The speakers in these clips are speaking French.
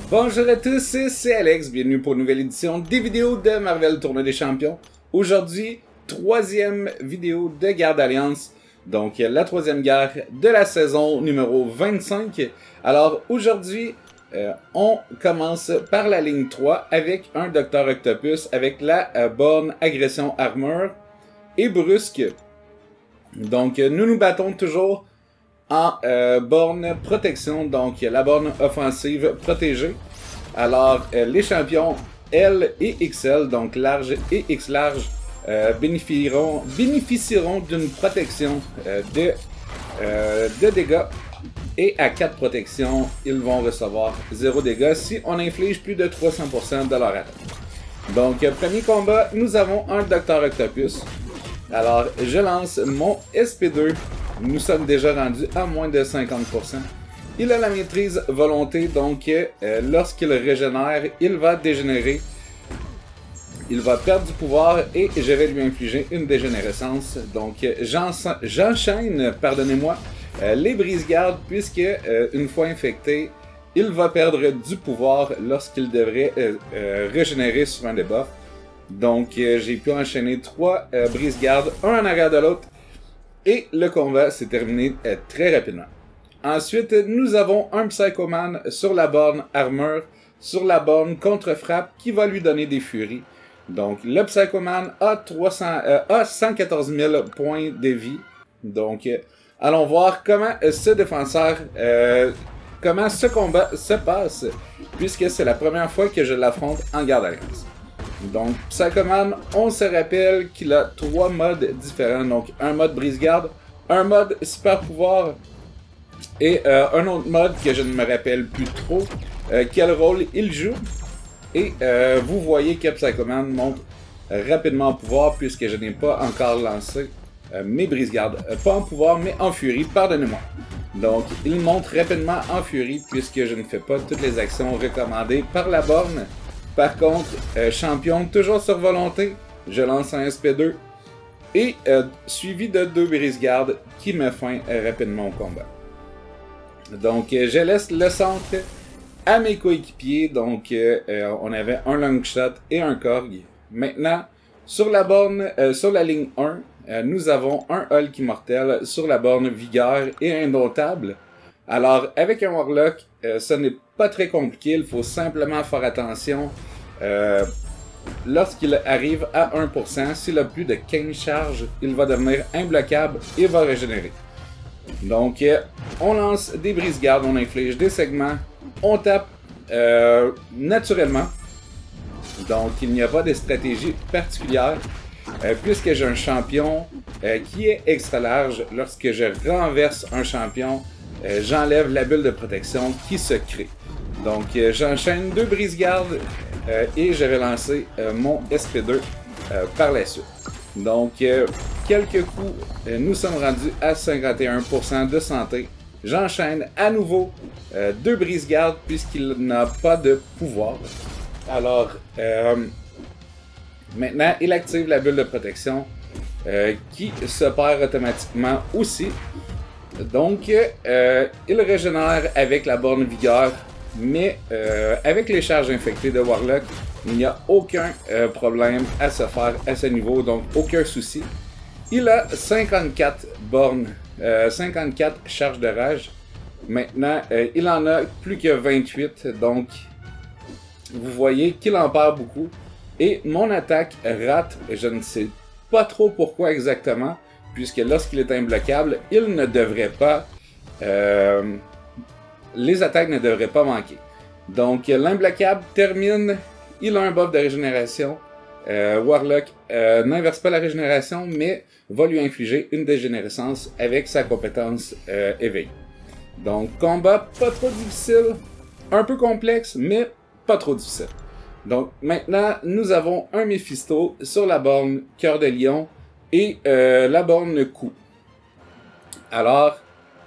Bonjour à tous, c'est Alex, bienvenue pour une nouvelle édition des vidéos de Marvel Tournoi des Champions. Aujourd'hui, troisième vidéo de Guerre d'Alliance, donc la troisième guerre de la saison numéro 25. Alors aujourd'hui, on commence par la ligne 3 avec un Dr Octopus avec la borne Agression Armor et Brusque. Donc nous nous battons toujours en borne protection, donc la borne offensive protégée. Alors les champions L et XL, donc large et X large, bénéficieront d'une protection de dégâts. Et à 4 protections, ils vont recevoir 0 dégâts si on inflige plus de 300% de leur attaque. Donc premier combat, nous avons un Dr Octopus. Alors je lance mon SP2. Nous sommes déjà rendus à moins de 50%. Il a la maîtrise volonté, donc lorsqu'il régénère, il va dégénérer. Il va perdre du pouvoir et je vais lui infliger une dégénérescence. Donc j'enchaîne, pardonnez-moi, les brise-gardes, puisque une fois infecté, il va perdre du pouvoir lorsqu'il devrait régénérer sur un debuff. Donc j'ai pu enchaîner 3 brise-gardes, un en arrière de l'autre. Et le combat s'est terminé très rapidement. Ensuite, nous avons un Psychoman sur la borne Armor, sur la borne Contre-Frappe, qui va lui donner des furies. Donc, le Psychoman a 114 000 points de vie. Donc, allons voir comment ce défenseur, comment ce combat se passe, puisque c'est la première fois que je l'affronte en Guerre d'Alliance. Donc, Psychoman, on se rappelle qu'il a 3 modes différents. Donc, un mode brise-garde, un mode super pouvoir et un autre mode que je ne me rappelle plus trop quel rôle il joue. Et vous voyez que Psychoman monte rapidement en pouvoir puisque je n'ai pas encore lancé mes brise-gardes. Pas en pouvoir, mais en furie, pardonnez-moi. Donc, il monte rapidement en furie puisque je ne fais pas toutes les actions recommandées par la borne. Par contre, champion toujours sur volonté, je lance un SP2 et suivi de 2 brise-gardes qui met fin rapidement au combat. Donc je laisse le centre à mes coéquipiers, donc on avait un Longshot et un Korg. Maintenant, sur la borne, sur la ligne 1, nous avons un Hulk immortel sur la borne Vigueur et Indomptable. Alors, avec un Warlock, ce n'est pas très compliqué, il faut simplement faire attention. Lorsqu'il arrive à 1%, s'il a plus de 15 charges, il va devenir imbloquable et va régénérer. Donc, on lance des brise-gardes, on inflige des segments, on tape naturellement. Donc, il n'y a pas de stratégie particulière. Puisque j'ai un champion qui est extra large, lorsque je renverse un champion, j'enlève la bulle de protection qui se crée. Donc j'enchaîne 2 brise-gardes et je vais lancer mon SP2 par la suite. Donc quelques coups, nous sommes rendus à 51% de santé. J'enchaîne à nouveau 2 brise-gardes puisqu'il n'a pas de pouvoir. Alors maintenant il active la bulle de protection qui se perd automatiquement aussi. Donc, il régénère avec la borne Vigueur, mais avec les charges infectées de Warlock, il n'y a aucun problème à se faire à ce niveau, donc aucun souci. Il a 54 bornes, 54 charges de rage. Maintenant, il en a plus que 28, donc vous voyez qu'il en perd beaucoup. Et mon attaque rate, je ne sais pas trop pourquoi exactement, puisque lorsqu'il est imbloquable, il ne devrait pas... les attaques ne devraient pas manquer. Donc l'imbloquable termine, il a un buff de régénération. Warlock n'inverse pas la régénération, mais va lui infliger une dégénérescence avec sa compétence éveil. Donc combat pas trop difficile, un peu complexe, mais pas trop difficile. Donc maintenant, nous avons un Mephisto sur la borne Cœur de Lion et la borne Coup. Alors,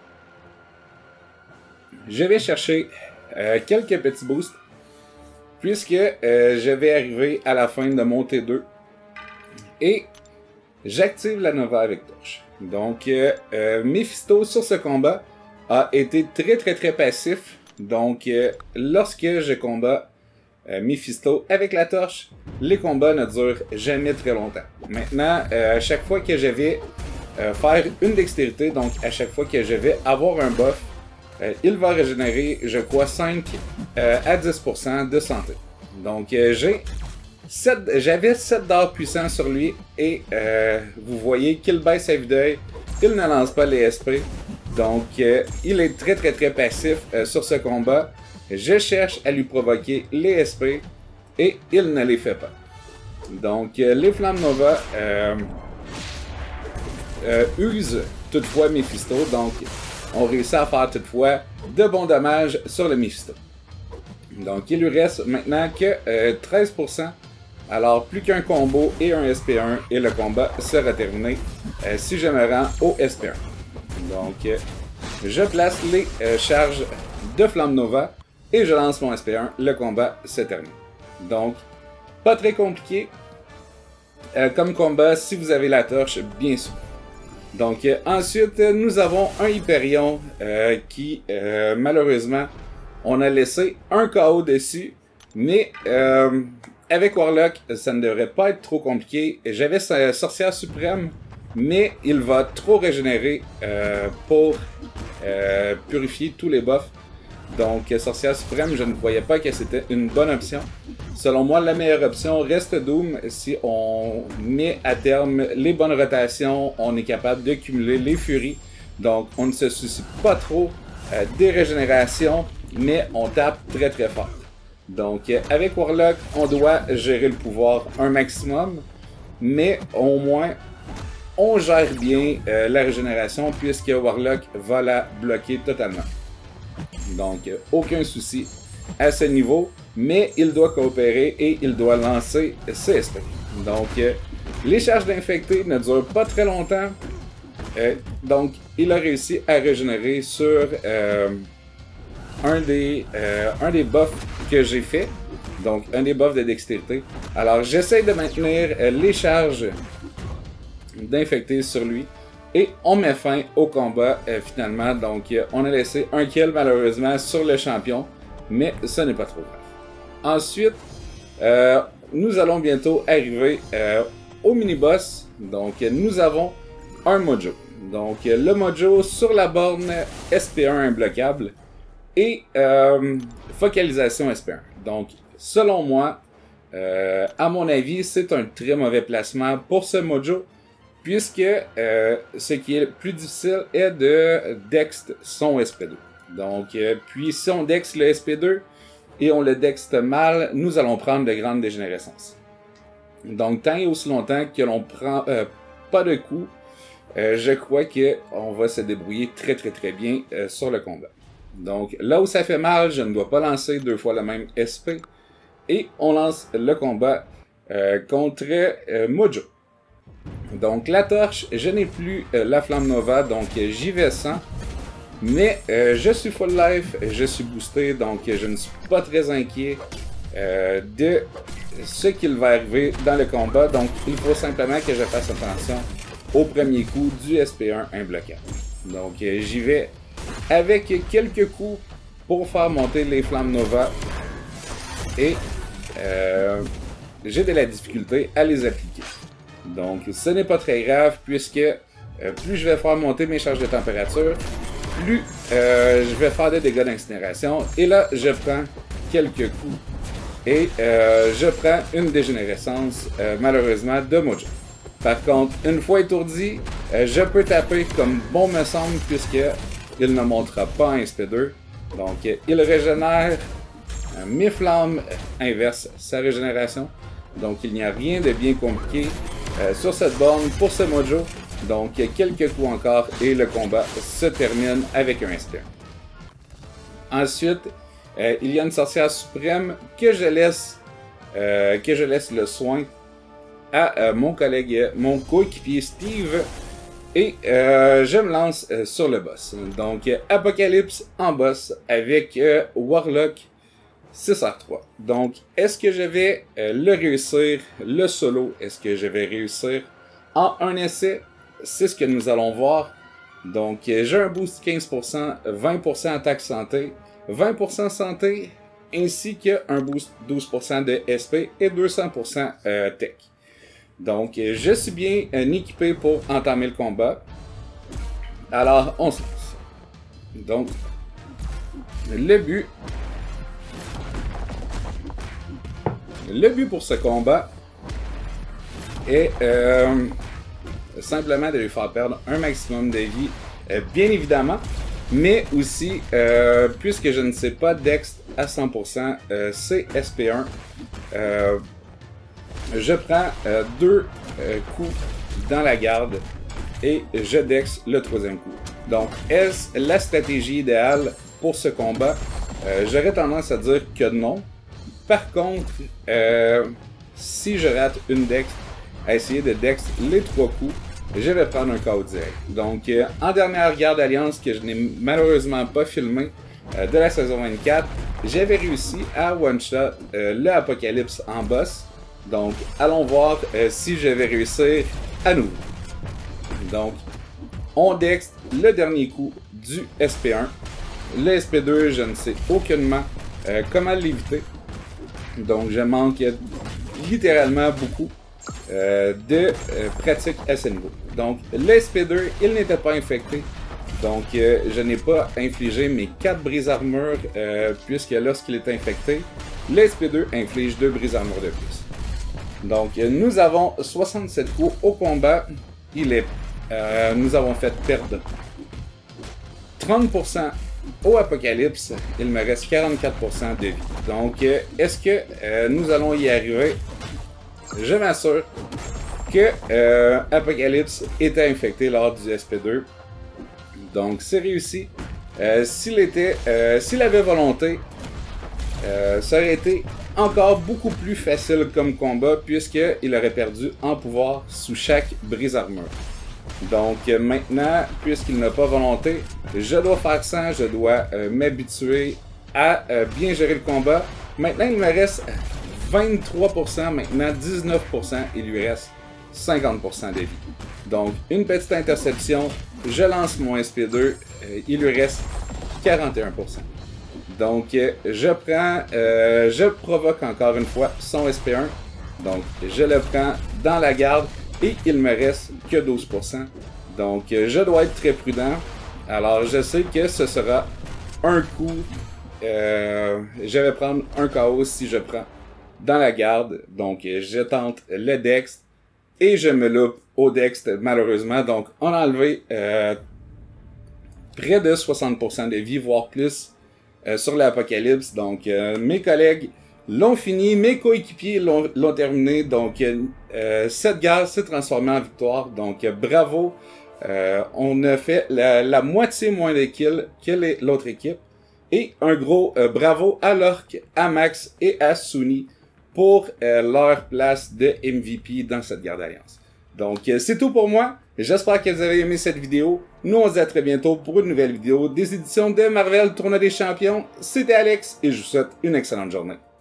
je vais chercher quelques petits boosts, puisque je vais arriver à la fin de mon T2 et j'active la Nova avec Torche. Donc, Mephisto sur ce combat a été très passif. Donc, lorsque je combats Mephisto avec la torche, les combats ne durent jamais très longtemps. Maintenant, à chaque fois que je vais faire une dextérité, donc à chaque fois que je vais avoir un buff, il va régénérer, je crois, 5 à 10% de santé. Donc, j'avais 7 dards puissants sur lui et vous voyez qu'il baisse à vue d'œil, il ne lance pas les SP. Donc, il est très passif sur ce combat. Je cherche à lui provoquer les SP et il ne les fait pas. Donc, les Flammes Nova usent toutefois Mephisto. Donc, on réussit à faire toutefois de bons dommages sur le Mephisto. Donc, il lui reste maintenant que 13%. Alors, plus qu'un combo et un SP1 et le combat sera terminé si je me rends au SP1. Donc, je place les charges de Flamme Nova et je lance mon SP1. Le combat se termine. Donc, pas très compliqué comme combat si vous avez la torche, bien sûr. Donc, ensuite, nous avons un Hyperion qui, malheureusement, on a laissé un KO dessus. Mais, avec Warlock, ça ne devrait pas être trop compliqué. J'avais Sorcière Suprême, mais il va trop régénérer pour purifier tous les buffs. Donc, Sorcière Suprême, je ne voyais pas que c'était une bonne option. Selon moi, la meilleure option reste Doom. Si on met à terme les bonnes rotations, on est capable de cumuler les furies. Donc, on ne se soucie pas trop des régénérations, mais on tape très fort. Donc, avec Warlock, on doit gérer le pouvoir un maximum, mais au moins, on gère bien la régénération puisque Warlock va la bloquer totalement. Donc, aucun souci à ce niveau, mais il doit coopérer et il doit lancer ses SP. Donc, les charges d'infectés ne durent pas très longtemps. Donc, il a réussi à régénérer sur un des buffs que j'ai fait. Donc, un des buffs de dextérité. Alors, j'essaie de maintenir les charges d'infectés sur lui. Et on met fin au combat finalement. Donc, on a laissé un kill malheureusement sur le champion. Mais ce n'est pas trop grave. Ensuite, nous allons bientôt arriver au mini-boss. Donc, nous avons un Mojo. Donc, le Mojo sur la borne SP1 imbloquable et focalisation SP1. Donc, selon moi, à mon avis, c'est un très mauvais placement pour ce Mojo. Puisque ce qui est le plus difficile est de dext son SP2. Donc, puis si on dext le SP2 et on le dext mal, nous allons prendre de grandes dégénérescences. Donc, tant et aussi longtemps que l'on prend pas de coups, je crois qu'on va se débrouiller très bien sur le combat. Donc, là où ça fait mal, je ne dois pas lancer 2 fois le même SP. Et on lance le combat contre Mojo. Donc, la torche, je n'ai plus la Flamme Nova, donc j'y vais sans. Mais je suis full life, je suis boosté, donc je ne suis pas très inquiet de ce qu'il va arriver dans le combat. Donc, il faut simplement que je fasse attention au premier coup du SP1 imbloquable. Donc, j'y vais avec quelques coups pour faire monter les Flammes Nova. Et j'ai de la difficulté à les appliquer. Donc, ce n'est pas très grave puisque plus je vais faire monter mes charges de température, plus je vais faire des dégâts d'incinération. Et là, je prends quelques coups et je prends une dégénérescence, malheureusement, de Mojo. Par contre, une fois étourdi, je peux taper comme bon me semble puisqu'il ne montera pas un SP2. Donc, il régénère mes flammes inverse sa régénération. Donc, il n'y a rien de bien compliqué sur cette borne pour ce Mojo. Donc, quelques coups encore et le combat se termine avec un SP1. Ensuite, il y a une sorcière suprême que je laisse le soin à mon collègue, mon coéquipier Steve. Et je me lance sur le boss. Donc, Apocalypse en boss avec Warlock 6R3. Donc, est-ce que je vais le réussir, le solo? Est-ce que je vais réussir en un essai? C'est ce que nous allons voir. Donc, j'ai un boost 15%, 20% attaque santé. 20% santé, ainsi qu'un boost 12% de SP et 200% tech. Donc, je suis bien équipé pour entamer le combat. Alors, on se lance. Donc, le but pour ce combat est simplement de lui faire perdre un maximum de vie, bien évidemment, mais aussi, puisque je ne sais pas Dex à 100%, c'est SP1. Je prends 2 coups dans la garde et je Dex le 3e coup. Donc, est-ce la stratégie idéale pour ce combat? J'aurais tendance à dire que non. Par contre, si je rate une Dex, à essayer de Dex les 3 coups, je vais prendre un KO direct. Donc, en dernière garde alliance que je n'ai malheureusement pas filmé de la saison 24, j'avais réussi à one-shot le Apocalypse en boss. Donc, allons voir si je vais réussir à nouveau. Donc, on Dex le dernier coup du SP1. Le SP2, je ne sais aucunement comment l'éviter. Donc, je manque littéralement beaucoup de pratique à ce niveau. Donc, le SP2, il n'était pas infecté. Donc, je n'ai pas infligé mes 4 brises-armures, puisque lorsqu'il est infecté, le SP2 inflige 2 brises-armures de plus. Donc, nous avons 67 coups au combat. Nous avons fait perdre 30% au Apocalypse. Il me reste 44% de vie. Donc, est-ce que nous allons y arriver? Je m'assure que Apocalypse était infecté lors du SP2. Donc, c'est réussi. S'il avait volonté, ça aurait été encore beaucoup plus facile comme combat, puisqu'il aurait perdu en pouvoir sous chaque brise-armure. Donc maintenant, puisqu'il n'a pas volonté, je dois faire ça, je dois m'habituer à bien gérer le combat. Maintenant, il me reste 23%, maintenant 19%, il lui reste 50% de vie. Donc, une petite interception, je lance mon SP2, il lui reste 41%. Donc, je provoque encore une fois son SP1. Donc, je le prends dans la garde et il me reste que 12%. Donc, je dois être très prudent. Alors, je sais que ce sera un coup. Je vais prendre un KO si je prends dans la garde. Donc, je tente le Dex et je me loupe au Dex malheureusement. Donc, on a enlevé près de 60% de vie, voire plus. Sur l'Apocalypse. Donc, mes collègues l'ont fini, mes coéquipiers l'ont terminé. Donc, cette guerre s'est transformée en victoire. Donc, bravo. On a fait la moitié moins de kills que l'autre équipe. Et un gros bravo à Lork, à Max et à Suni pour leur place de MVP dans cette guerre d'alliance. Donc, c'est tout pour moi. J'espère que vous avez aimé cette vidéo. Nous, on se dit à très bientôt pour une nouvelle vidéo des éditions de Marvel Tournoi des Champions. C'était Alex et je vous souhaite une excellente journée.